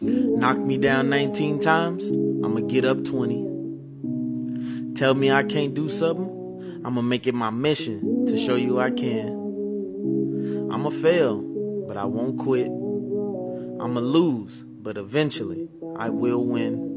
Knock me down 19 times, I'ma get up 20. Tell me I can't do something, I'ma make it my mission to show you I can. I'ma fail, but I won't quit. I'ma lose, but eventually I will win.